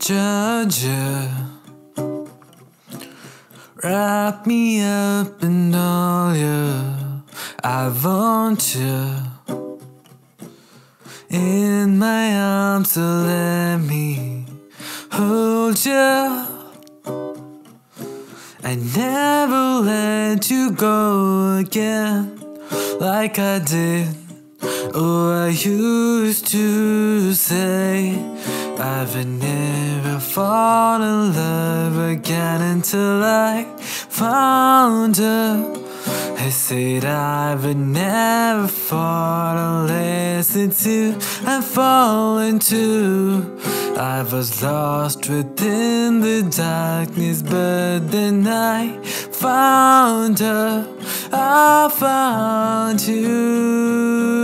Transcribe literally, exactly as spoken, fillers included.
Georgia, wrap me up in all you. I want you in my arms, so let me hold you. I never let you go again like I did. Oh, I used to say I would never fall in love again until I found her. I said I would never fall unless it's you I fall into. I was lost within the darkness, but then I found her. I found you.